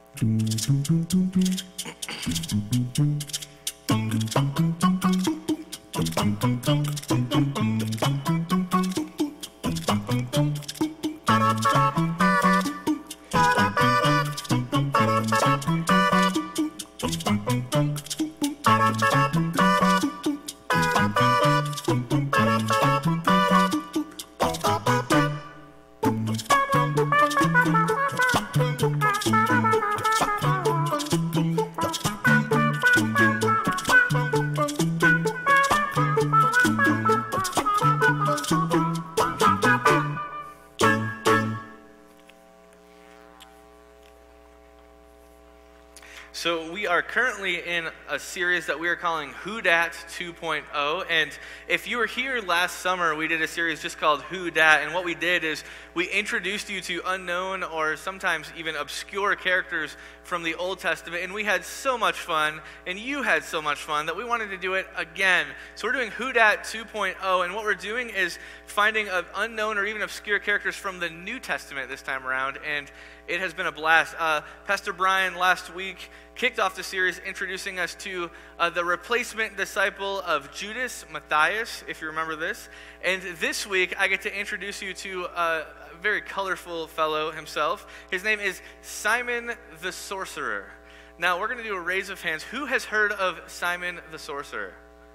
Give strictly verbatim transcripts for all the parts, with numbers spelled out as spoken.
So we are currently in a series that we are calling Who Dat two point oh, and if you were here last summer, we did a series just called Who Dat, and what we did is we introduced you to unknown or sometimes even obscure characters from the Old Testament, and we had so much fun, and you had so much fun that we wanted to do it again. So we're doing Who Dat two point oh, and what we're doing is finding uh, unknown or even obscure characters from the New Testament this time around, and it has been a blast. Uh, Pastor Brian last week kicked off the series introducing us to uh, the replacement disciple of Judas, Matthias, if you remember this. And this week, I get to introduce you to a very colorful fellow himself. His name is Simon the Sorcerer. Now, we're going to do a raise of hands. Who has heard of Simon the Sorcerer?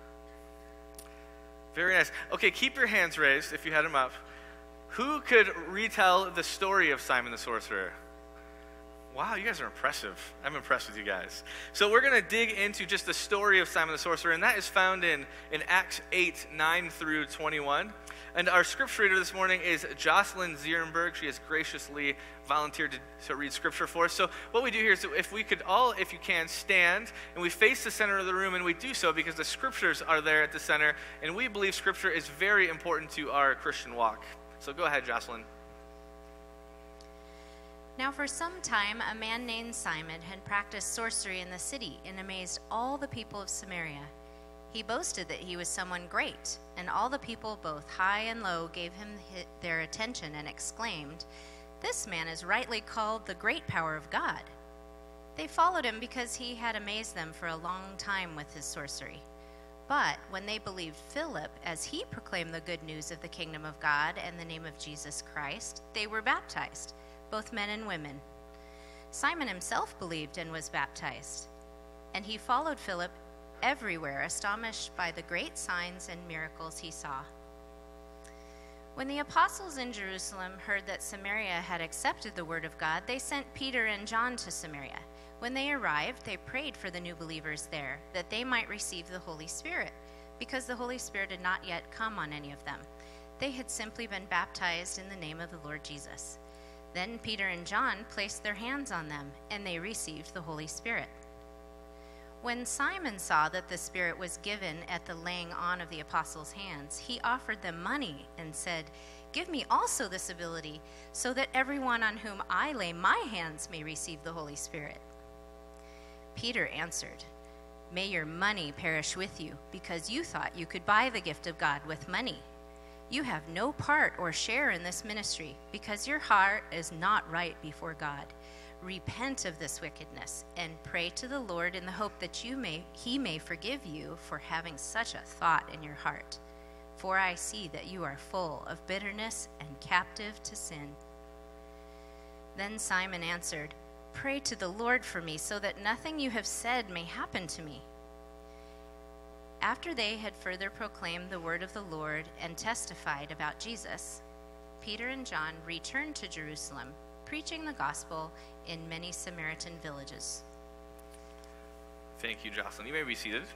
Very nice. Okay, keep your hands raised if you had them up. Who could retell the story of Simon the Sorcerer? Wow, you guys are impressive. I'm impressed with you guys. So we're going to dig into just the story of Simon the Sorcerer, and that is found in, in Acts eight, nine through twenty-one. And our scripture reader this morning is Jocelyn Zierenberg. She has graciously volunteered to, to read scripture for us. So what we do here is if we could all, if you can, stand, and we face the center of the room, and we do so because the scriptures are there at the center, and we believe scripture is very important to our Christian walk. So go ahead, Jocelyn. Now for some time, a man named Simon had practiced sorcery in the city and amazed all the people of Samaria. He boasted that he was someone great, and all the people, both high and low, gave him their attention and exclaimed, "This man is rightly called the great power of God." They followed him because he had amazed them for a long time with his sorcery. But when they believed Philip, as he proclaimed the good news of the kingdom of God and the name of Jesus Christ, they were baptized, both men and women. Simon himself believed and was baptized, and he followed Philip everywhere, astonished by the great signs and miracles he saw. When the apostles in Jerusalem heard that Samaria had accepted the word of God, they sent Peter and John to Samaria. When they arrived, they prayed for the new believers there, that they might receive the Holy Spirit, because the Holy Spirit had not yet come on any of them. They had simply been baptized in the name of the Lord Jesus. Then Peter and John placed their hands on them, and they received the Holy Spirit. When Simon saw that the Spirit was given at the laying on of the apostles' hands, he offered them money and said, "Give me also this ability, so that everyone on whom I lay my hands may receive the Holy Spirit." Peter answered, "May your money perish with you, because you thought you could buy the gift of God with money. You have no part or share in this ministry, because your heart is not right before God. Repent of this wickedness and pray to the Lord in the hope that you may he may forgive you for having such a thought in your heart. For I see that you are full of bitterness and captive to sin." Then Simon answered, "Pray to the Lord for me, so that nothing you have said may happen to me." After they had further proclaimed the word of the Lord and testified about Jesus, Peter and John returned to Jerusalem, preaching the gospel in many Samaritan villages. Thank you, Jocelyn. You may be seated.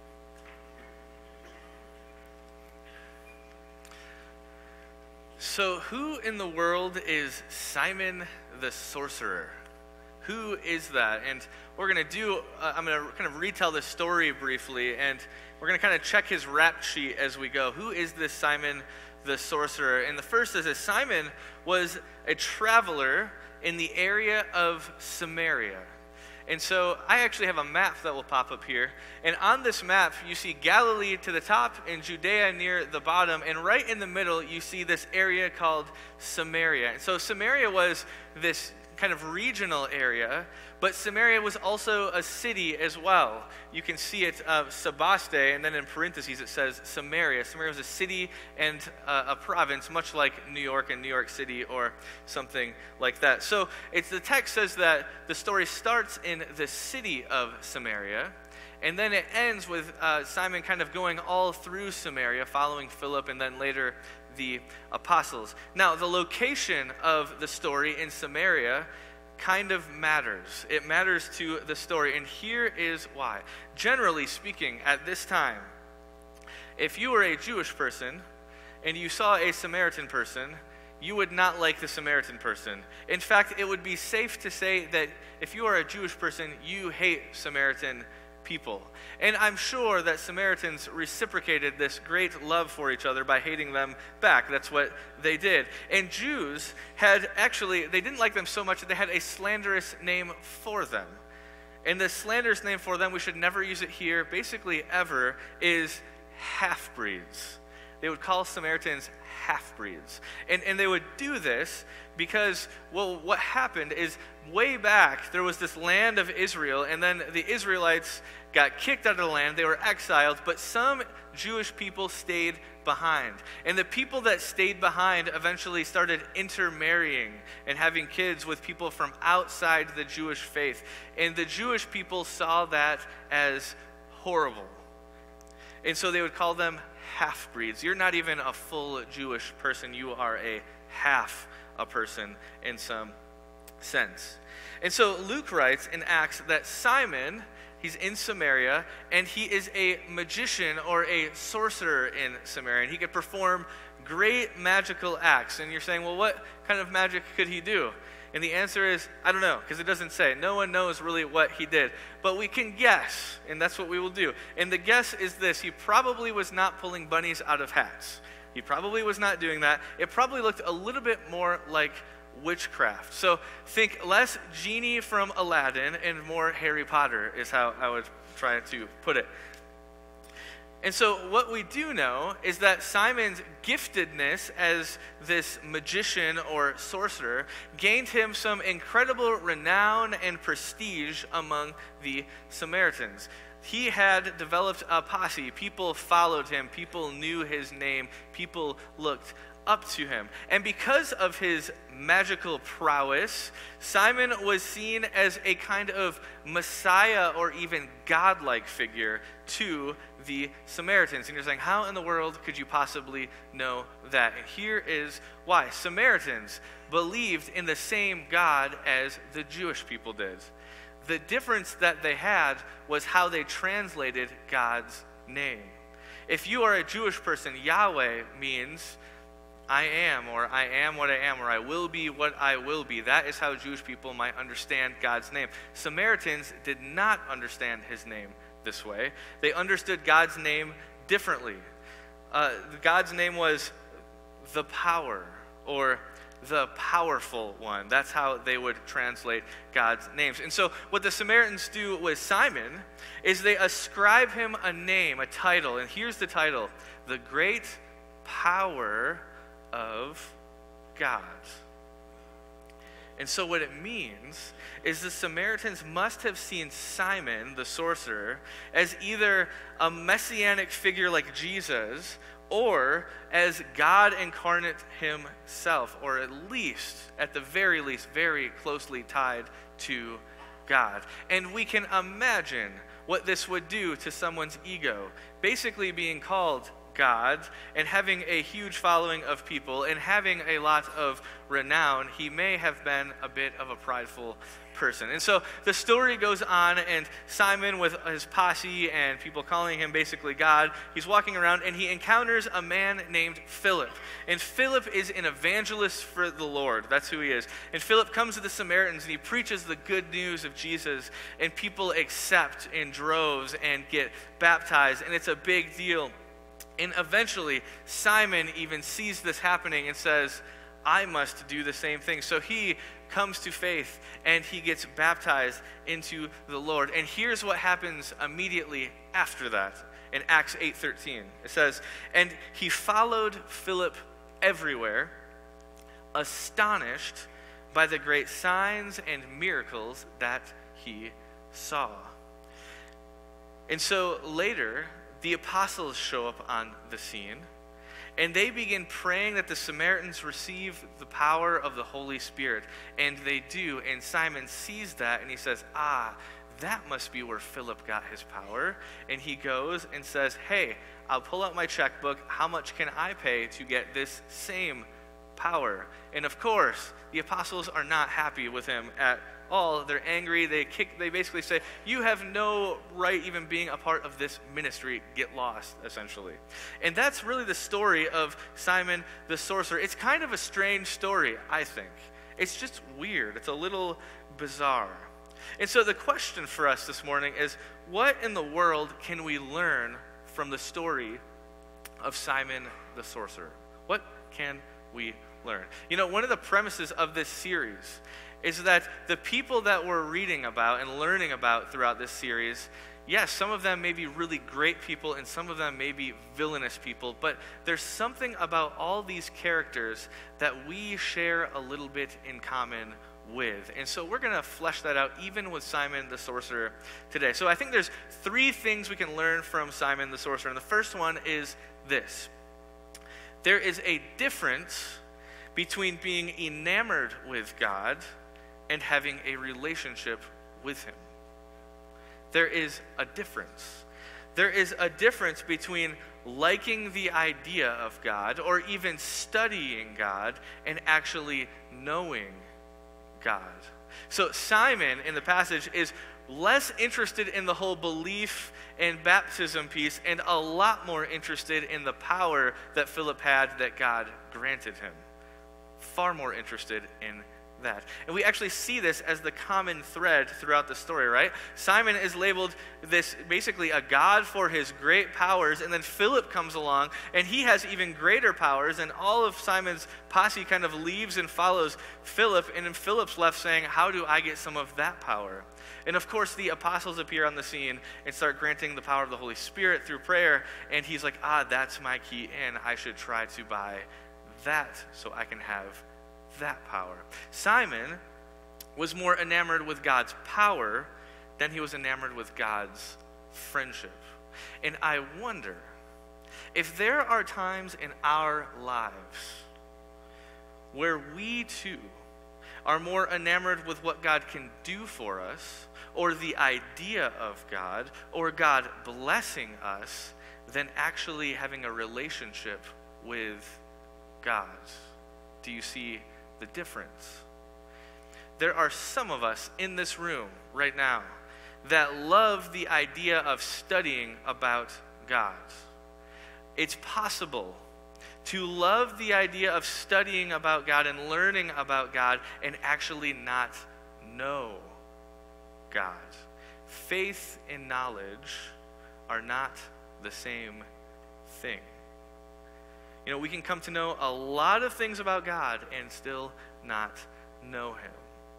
So who in the world is Simon the Sorcerer? Who is that? And we're going to do, uh, I'm going to kind of retell the story briefly, and we're going to kind of check his rap sheet as we go. Who is this Simon the Sorcerer? And the first is that Simon was a traveler in the area of Samaria. And so I actually have a map that will pop up here. And on this map, you see Galilee to the top and Judea near the bottom. And right in the middle, you see this area called Samaria. And so Samaria was this kind of regional area, but Samaria was also a city as well. You can see it, uh, Sebaste, and then in parentheses it says Samaria. Samaria was a city and uh, a province, much like New York and New York City or something like that. So it's the text says that the story starts in the city of Samaria, and then it ends with uh, Simon kind of going all through Samaria, following Philip and then later the apostles. Now, the location of the story in Samaria kind of matters. It matters to the story, and here is why. Generally speaking, at this time, if you were a Jewish person and you saw a Samaritan person, you would not like the Samaritan person. In fact, it would be safe to say that if you are a Jewish person, you hate Samaritan people. And I'm sure that Samaritans reciprocated this great love for each other by hating them back. That's what they did. And Jews had actually, they didn't like them so much that they had a slanderous name for them. And the slanderous name for them, we should never use it here, basically ever, is half-breeds. They would call Samaritans half-breeds. And, and they would do this because, well, what happened is way back there was this land of Israel, and then the Israelites got kicked out of the land. They were exiled, but some Jewish people stayed behind. And the people that stayed behind eventually started intermarrying and having kids with people from outside the Jewish faith. And the Jewish people saw that as horrible. And so they would call them half-breeds. You're not even a full Jewish person. You are a half a person in some sense. And so Luke writes in Acts that Simon, he's in Samaria, and he is a magician or a sorcerer in Samaria. And he could perform great magical acts. And you're saying, well, what kind of magic could he do? And the answer is, I don't know, because it doesn't say. No one knows really what he did. But we can guess, and that's what we will do. And the guess is this: he probably was not pulling bunnies out of hats. He probably was not doing that. It probably looked a little bit more like witchcraft. So think less Genie from Aladdin and more Harry Potter is how I would try to put it. And so what we do know is that Simon's giftedness as this magician or sorcerer gained him some incredible renown and prestige among the Samaritans. He had developed a posse. People followed him. People knew his name. People looked up to him. And because of his magical prowess, Simon was seen as a kind of Messiah or even godlike figure to the Samaritans. And you're saying, how in the world could you possibly know that? And here is why. Samaritans believed in the same God as the Jewish people did. The difference that they had was how they translated God's name. If you are a Jewish person, Yahweh means I am, or I am what I am, or I will be what I will be. That is how Jewish people might understand God's name. Samaritans did not understand his name this way. They understood God's name differently. Uh, God's name was the power, or the powerful one. That's how they would translate God's names. And so what the Samaritans do with Simon is they ascribe him a name, a title. And here's the title: the great power of God. And so what it means is the Samaritans must have seen Simon, the sorcerer, as either a messianic figure like Jesus, or as God incarnate himself, or at least, at the very least, very closely tied to God. And we can imagine what this would do to someone's ego. Basically being called God and having a huge following of people and having a lot of renown, he may have been a bit of a prideful person. And so the story goes on, and Simon with his posse and people calling him basically God, he's walking around and he encounters a man named Philip. And Philip is an evangelist for the Lord. That's who he is. And Philip comes to the Samaritans and he preaches the good news of Jesus, and people accept in droves and get baptized, and it's a big deal. And eventually, Simon even sees this happening and says, I must do the same thing. So he comes to faith and he gets baptized into the Lord. And here's what happens immediately after that in Acts eight thirteen. It says, and he followed Philip everywhere, astonished by the great signs and miracles that he saw. And so later, the apostles show up on the scene, and they begin praying that the Samaritans receive the power of the Holy Spirit. And they do, and Simon sees that, and he says, ah, that must be where Philip got his power. And he goes and says, hey, I'll pull out my checkbook. How much can I pay to get this same power? And of course, the apostles are not happy with him at all. They're angry. They kick. They basically say, you have no right even being a part of this ministry. Get lost, essentially. And that's really the story of Simon the sorcerer. It's kind of a strange story, I think. It's just weird. It's a little bizarre. And so the question for us this morning is, what in the world can we learn from the story of Simon the sorcerer? What can we learn? You know, one of the premises of this series is that the people that we're reading about and learning about throughout this series, yes, some of them may be really great people and some of them may be villainous people, but there's something about all these characters that we share a little bit in common with. And so we're going to flesh that out even with Simon the sorcerer today. So I think there's three things we can learn from Simon the sorcerer. And the first one is this. There is a difference between being enamored with God and having a relationship with him. There is a difference. There is a difference between liking the idea of God or even studying God and actually knowing God. So Simon in the passage is less interested in the whole belief and baptism piece and a lot more interested in the power that Philip had that God granted him. Far more interested in that. And we actually see this as the common thread throughout the story, right? Simon is labeled this basically a god for his great powers, and then Philip comes along and he has even greater powers, and all of Simon's posse kind of leaves and follows Philip, and then Philip's left saying, how do I get some of that power? And of course the apostles appear on the scene and start granting the power of the Holy Spirit through prayer, and he's like, ah, that's my key in. I should try to buy that so I can have that power. Simon was more enamored with God's power than he was enamored with God's friendship. And I wonder if there are times in our lives where we too are more enamored with what God can do for us, or the idea of God, or God blessing us, than actually having a relationship with God. Do you see the difference? There are some of us in this room right now that love the idea of studying about God. It's possible to love the idea of studying about God and learning about God and actually not know God. Faith and knowledge are not the same thing. You know, we can come to know a lot of things about God and still not know him.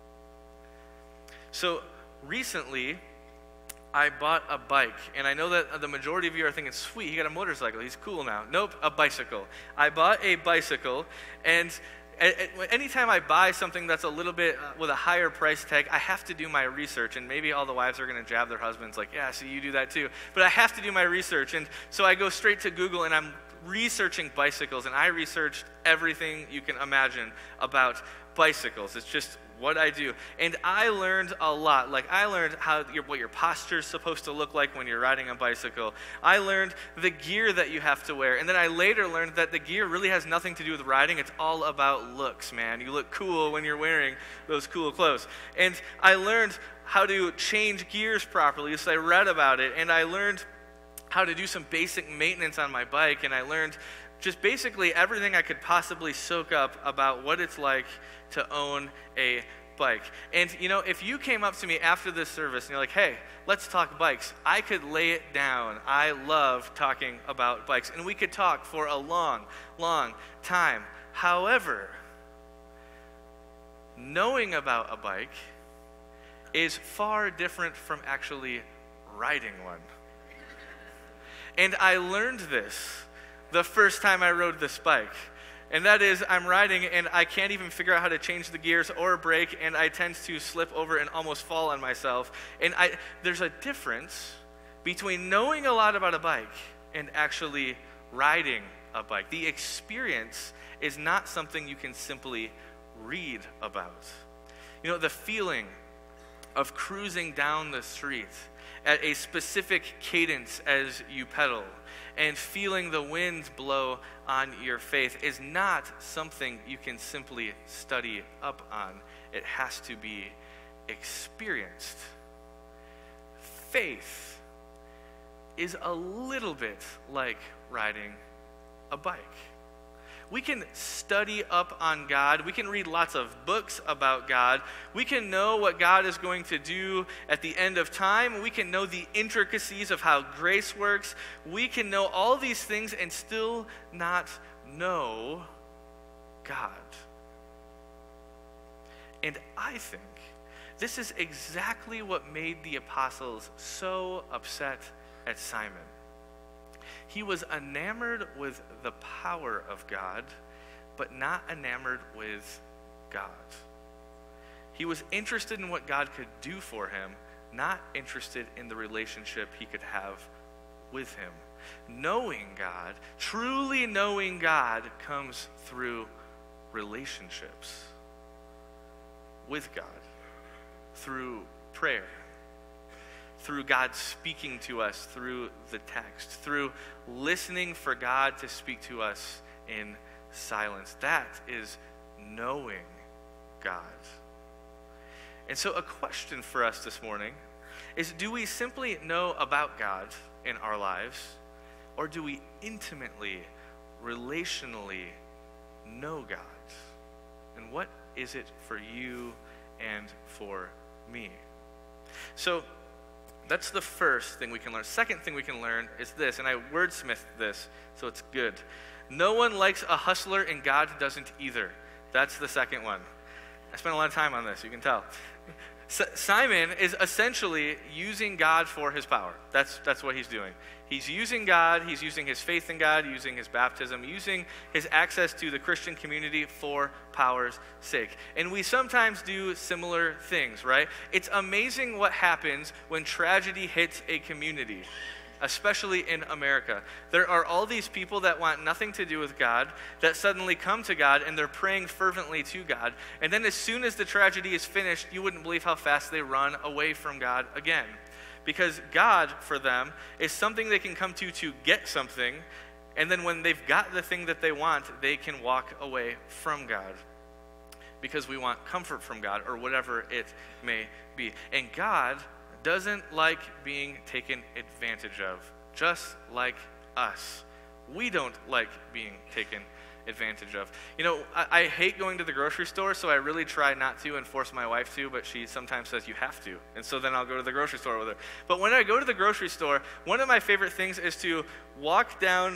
So recently, I bought a bike, and I know that the majority of you are thinking, sweet, he got a motorcycle, he's cool now. Nope, a bicycle. I bought a bicycle, and anytime I buy something that's a little bit uh, with a higher price tag, I have to do my research, and maybe all the wives are going to jab their husbands like, yeah, so you do that too. But I have to do my research, and so I go straight to Google, and I'm researching bicycles, and I researched everything you can imagine about bicycles. It's just what I do. And I learned a lot. Like, I learned how your, what your posture is supposed to look like when you're riding a bicycle. I learned the gear that you have to wear. And then I later learned that the gear really has nothing to do with riding. It's all about looks, man. You look cool when you're wearing those cool clothes. And I learned how to change gears properly, so I read about it. And I learned how to do some basic maintenance on my bike, and I learned just basically everything I could possibly soak up about what it's like to own a bike. And you know, if you came up to me after this service and you're like, hey, let's talk bikes, I could lay it down. I love talking about bikes, and we could talk for a long, long time. However, knowing about a bike is far different from actually riding one. And I learned this the first time I rode this bike. And that is, I'm riding and I can't even figure out how to change the gears or brake, and I tend to slip over and almost fall on myself. And I, there's a difference between knowing a lot about a bike and actually riding a bike. The experience is not something you can simply read about. You know, the feeling of cruising down the street at a specific cadence as you pedal and feeling the wind blow on your face is not something you can simply study up on. It has to be experienced. Faith is a little bit like riding a bike. We can study up on God. We can read lots of books about God. We can know what God is going to do at the end of time. We can know the intricacies of how grace works. We can know all these things and still not know God. And I think this is exactly what made the apostles so upset at Simon. He was enamored with the power of God, but not enamored with God. He was interested in what God could do for him, not interested in the relationship he could have with him. Knowing God, truly knowing God, comes through relationships with God, through prayer, through God speaking to us through the text, through listening for God to speak to us in silence. That is knowing God. And so a question for us this morning is, do we simply know about God in our lives, or do we intimately, relationally know God? And what is it for you and for me? So that's the first thing we can learn. Second thing we can learn is this, and I wordsmithed this, so it's good. No one likes a hustler, and God doesn't either. That's the second one. I spent a lot of time on this, you can tell. S- Simon is essentially using God for his power. That's, that's what he's doing. He's using God, he's using his faith in God, using his baptism, using his access to the Christian community for power's sake. And we sometimes do similar things, right? It's amazing what happens when tragedy hits a community, especially in America. There are all these people that want nothing to do with God that suddenly come to God and they're praying fervently to God. And then as soon as the tragedy is finished, you wouldn't believe how fast they run away from God again. Because God, for them, is something they can come to to get something, and then when they've got the thing that they want, they can walk away from God. Because we want comfort from God, or whatever it may be. And God doesn't like being taken advantage of, just like us. We don't like being taken advantage of. You know, I, I hate going to the grocery store, so I really try not to and force my wife to, but she sometimes says you have to. And so then I'll go to the grocery store with her. But when I go to the grocery store, one of my favorite things is to walk down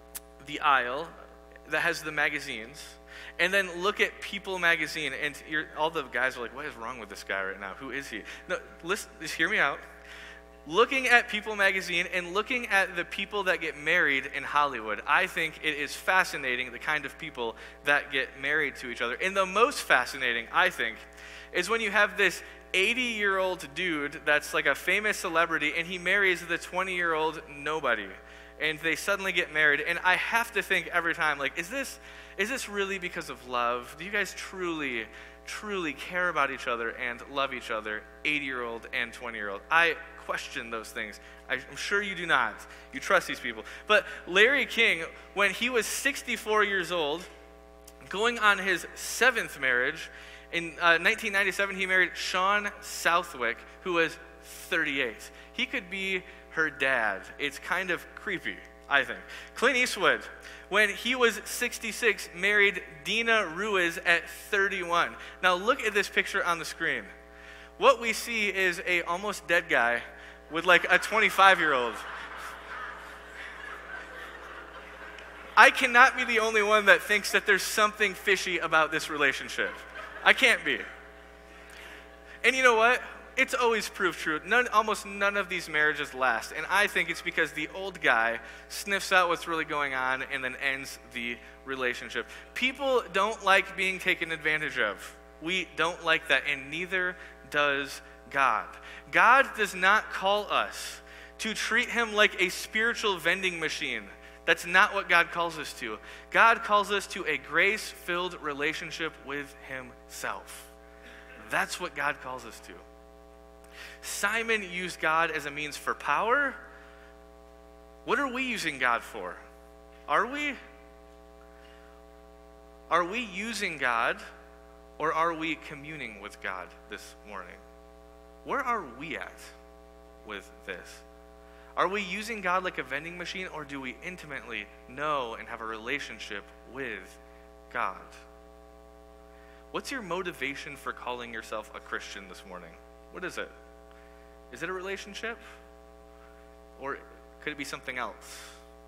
the aisle that has the magazines and then look at People magazine, and you're, all the guys are like, what is wrong with this guy right now? Who is he? No, listen, just hear me out. Looking at People magazine and looking at the people that get married in Hollywood, I think it is fascinating, the kind of people that get married to each other. And the most fascinating, I think, is when you have this eighty-year-old dude that's like a famous celebrity, and he marries the twenty-year-old nobody. And they suddenly get married. And I have to think every time, like, is this is this really because of love? Do you guys truly, truly care about each other and love each other, eighty-year-old and twenty-year-old? I question those things. I'm sure you do not. You trust these people. But Larry King, when he was sixty-four years old, going on his seventh marriage, in uh, nineteen ninety-seven, he married Shawn Southwick, who was thirty-eight. He could be her dad. It's kind of creepy, I think. Clint Eastwood, when he was sixty-six, married Dina Ruiz at thirty-one. Now look at this picture on the screen. What we see is a almost dead guy with like a twenty-five-year-old. I cannot be the only one that thinks that there's something fishy about this relationship. I can't be. And you know what? It's always proved true. None, almost none of these marriages last. And I think it's because the old guy sniffs out what's really going on and then ends the relationship. People don't like being taken advantage of. We don't like that, and neither does God. God does not call us to treat him like a spiritual vending machine. That's not what God calls us to. God calls us to a grace-filled relationship with himself. That's what God calls us to. Simon used God as a means for power. What are we using God for? Are we? Are we using God, or are we communing with God this morning? Where are we at with this? Are we using God like a vending machine, or do we intimately know and have a relationship with God? What's your motivation for calling yourself a Christian this morning? What is it? Is it a relationship? Or could it be something else?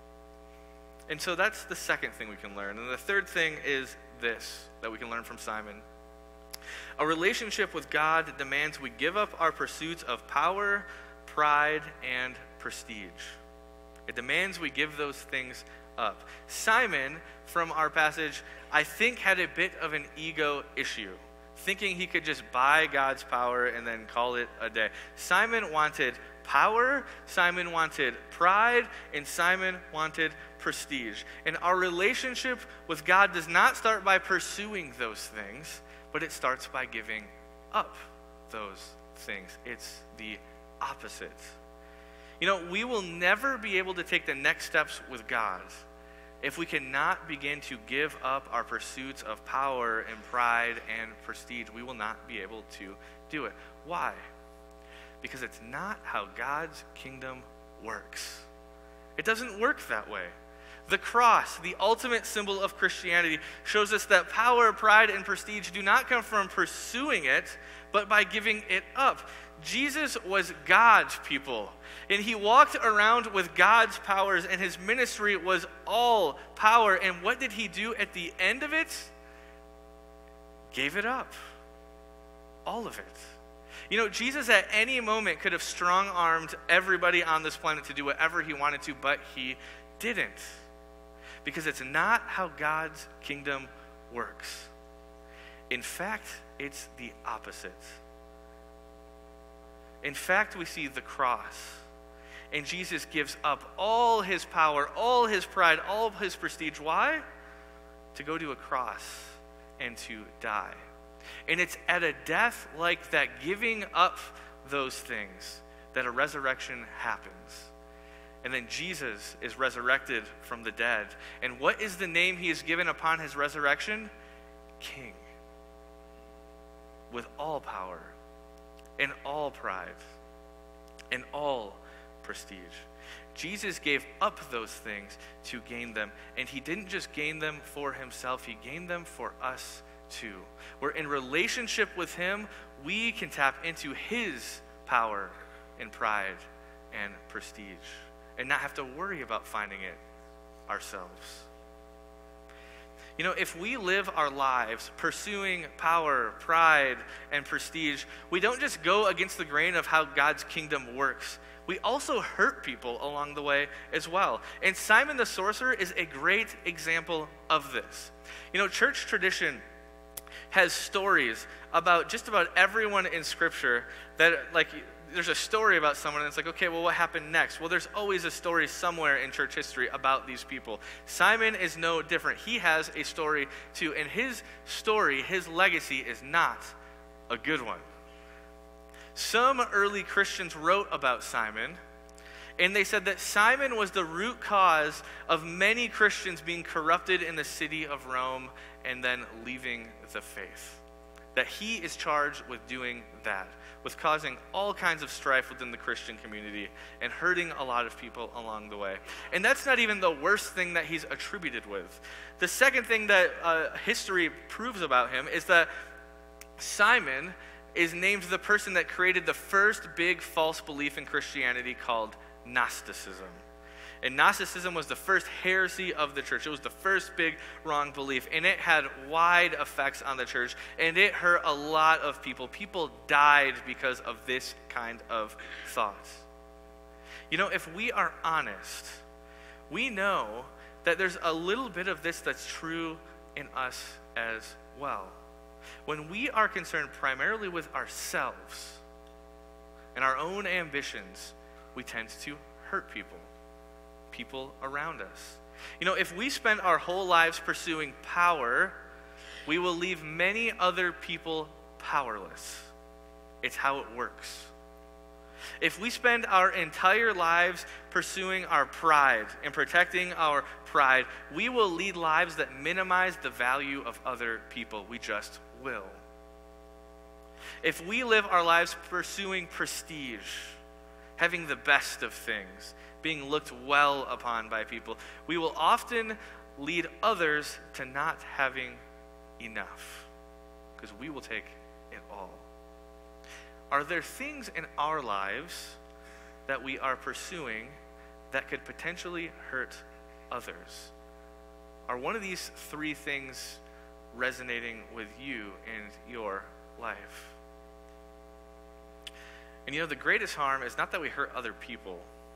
And so that's the second thing we can learn. And the third thing is this, that we can learn from Simon. A relationship with God demands we give up our pursuits of power, pride, and prestige. It demands we give those things up. Simon, from our passage, I think had a bit of an ego issue, thinking he could just buy God's power and then call it a day. Simon wanted power, Simon wanted pride, and Simon wanted prestige. And our relationship with God does not start by pursuing those things, but it starts by giving up those things. It's the opposite. You know, we will never be able to take the next steps with God if we cannot begin to give up our pursuits of power and pride and prestige. We will not be able to do it. Why? Because it's not how God's kingdom works. It doesn't work that way. The cross, the ultimate symbol of Christianity, shows us that power, pride, and prestige do not come from pursuing it, but by giving it up. Jesus was God's people, and he walked around with God's powers, and his ministry was all power. And what did he do at the end of it? Gave it up. All of it. You know, Jesus at any moment could have strong-armed everybody on this planet to do whatever he wanted to, but he didn't. Because it's not how God's kingdom works. In fact, it's the opposite. In fact, we see the cross, and Jesus gives up all his power, all his pride, all of his prestige. Why? To go to a cross and to die. And it's at a death like that, giving up those things, that a resurrection happens. And then Jesus is resurrected from the dead. And what is the name he is given upon his resurrection? King. With all power, and all pride, and all prestige. Jesus gave up those things to gain them. And he didn't just gain them for himself, he gained them for us too. We're in relationship with him, we can tap into his power and pride and prestige, and not have to worry about finding it ourselves. You know, if we live our lives pursuing power, pride, and prestige, we don't just go against the grain of how God's kingdom works. We also hurt people along the way as well. And Simon the Sorcerer is a great example of this. You know, church tradition has stories about just about everyone in Scripture that, like, there's a story about someone, and it's like, okay, well, what happened next? Well, there's always a story somewhere in church history about these people. Simon is no different. He has a story too, and his story, his legacy is not a good one. Some early Christians wrote about Simon, and they said that Simon was the root cause of many Christians being corrupted in the city of Rome and then leaving the faith. That he is charged with doing that, with causing all kinds of strife within the Christian community and hurting a lot of people along the way. And that's not even the worst thing that he's attributed with. The second thing that uh, history proves about him is that Simon is named the person that created the first big false belief in Christianity called Gnosticism. And Gnosticism was the first heresy of the church. It was the first big wrong belief, and it had wide effects on the church, and it hurt a lot of people. People died because of this kind of thought. You know, if we are honest, we know that there's a little bit of this that's true in us as well. When we are concerned primarily with ourselves and our own ambitions, we tend to hurt people, people around us. You know, if we spend our whole lives pursuing power, we will leave many other people powerless. It's how it works. If we spend our entire lives pursuing our pride and protecting our pride, we will lead lives that minimize the value of other people. We just will. If we live our lives pursuing prestige, having the best of things, being looked well upon by people, we will often lead others to not having enough, because we will take it all. Are there things in our lives that we are pursuing that could potentially hurt others? Are one of these three things resonating with you in your life? And you know, the greatest harm is not that we hurt other people.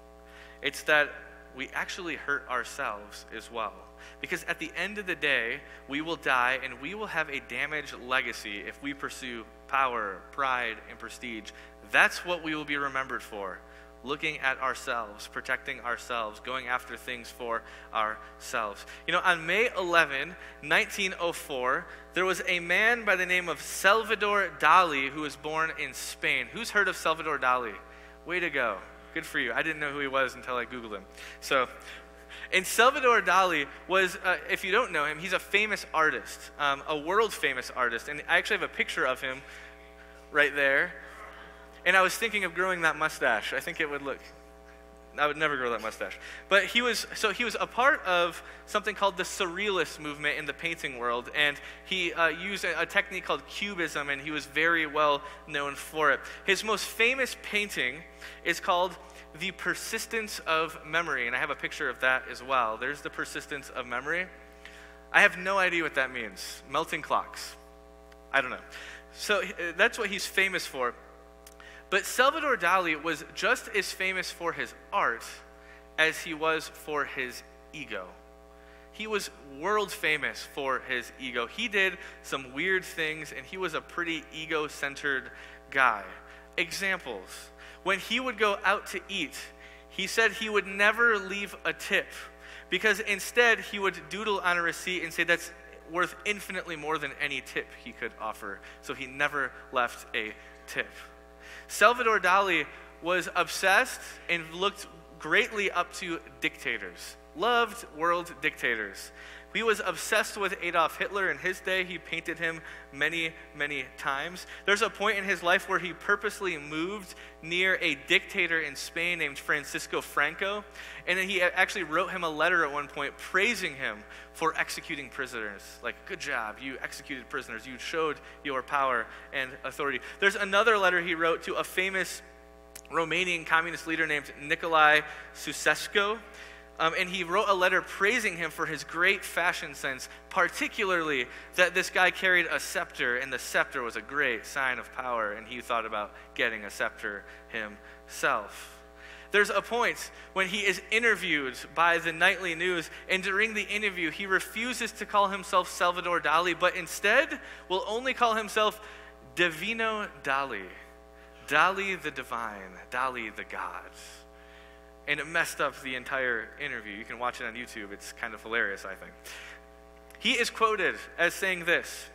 It's that we actually hurt ourselves as well. Because at the end of the day, we will die and we will have a damaged legacy if we pursue power, pride, and prestige. That's what we will be remembered for. Looking at ourselves, protecting ourselves, going after things for ourselves. You know, on May eleventh, nineteen oh four, there was a man by the name of Salvador Dali who was born in Spain. Who's heard of Salvador Dali? Way to go. Good for you. I didn't know who he was until I Googled him. So, and Salvador Dali was, uh, if you don't know him, he's a famous artist, um, a world-famous artist. And I actually have a picture of him right there. And I was thinking of growing that mustache. I think it would look, I would never grow that mustache. But he was, so he was a part of something called the Surrealist movement in the painting world. And he uh, used a, a technique called Cubism, and he was very well known for it. His most famous painting is called The Persistence of Memory. And I have a picture of that as well. There's The Persistence of Memory. I have no idea what that means. Melting clocks. I don't know. So that's what he's famous for. But Salvador Dali was just as famous for his art as he was for his ego. He was world famous for his ego. He did some weird things, and he was a pretty ego-centered guy. Examples. When he would go out to eat, he said he would never leave a tip, because instead he would doodle on a receipt and say that's worth infinitely more than any tip he could offer. So he never left a tip. Salvador Dali was obsessed and looked greatly up to dictators, loved world dictators. He was obsessed with Adolf Hitler in his day. He painted him many, many times. There's a point in his life where he purposely moved near a dictator in Spain named Francisco Franco, and then he actually wrote him a letter at one point praising him for executing prisoners. Like, good job, you executed prisoners. You showed your power and authority. There's another letter he wrote to a famous Romanian communist leader named Nicolae Ceausescu. Um, and he wrote a letter praising him for his great fashion sense, particularly that this guy carried a scepter, and the scepter was a great sign of power, and he thought about getting a scepter himself. There's a point when he is interviewed by the nightly news, and during the interview, he refuses to call himself Salvador Dali, but instead will only call himself Divino Dali. Dali the divine, Dali the god. And it messed up the entire interview. You can watch it on YouTube. It's kind of hilarious, I think. He is quoted as saying this: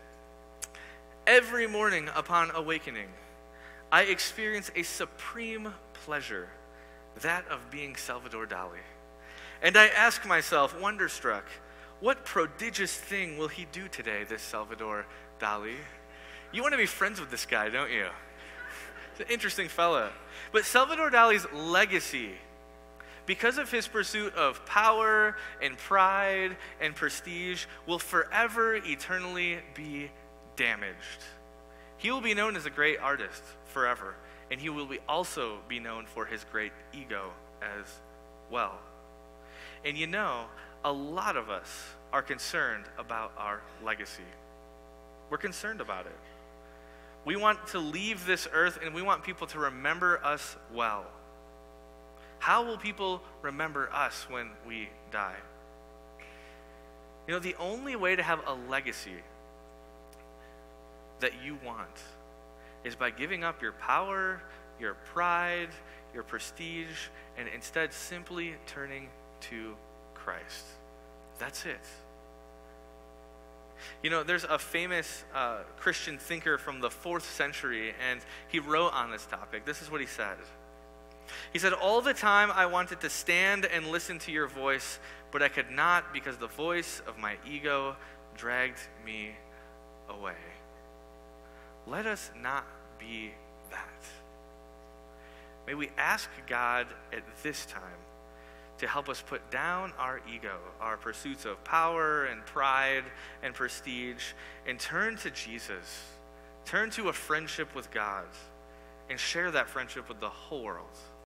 "Every morning upon awakening, I experience a supreme pleasure, that of being Salvador Dali. And I ask myself, wonderstruck, what prodigious thing will he do today, this Salvador Dali?" You want to be friends with this guy, don't you? He's an interesting fella. But Salvador Dali's legacy, because of his pursuit of power and pride and prestige, will forever, eternally be damaged. He will be known as a great artist forever, and he will be also be known for his great ego as well. And you know, a lot of us are concerned about our legacy. We're concerned about it. We want to leave this earth, and we want people to remember us well. How will people remember us when we die? You know, the only way to have a legacy that you want is by giving up your power, your pride, your prestige, and instead simply turning to Christ. That's it. You know, there's a famous uh, Christian thinker from the fourth century, and he wrote on this topic. This is what he said. He said, "All the time I wanted to stand and listen to your voice, but I could not because the voice of my ego dragged me away." Let us not be that. May we ask God at this time to help us put down our ego, our pursuits of power and pride and prestige, and turn to Jesus. Turn to a friendship with God and share that friendship with the whole world.